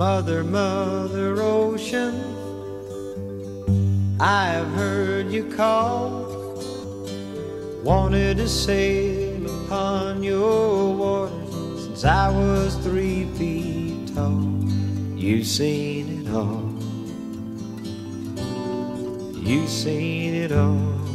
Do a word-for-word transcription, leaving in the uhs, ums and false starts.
Mother, Mother Ocean, I have heard you call. Wanted to sail upon your waters since I was three feet tall. You've seen it all. You've seen it all.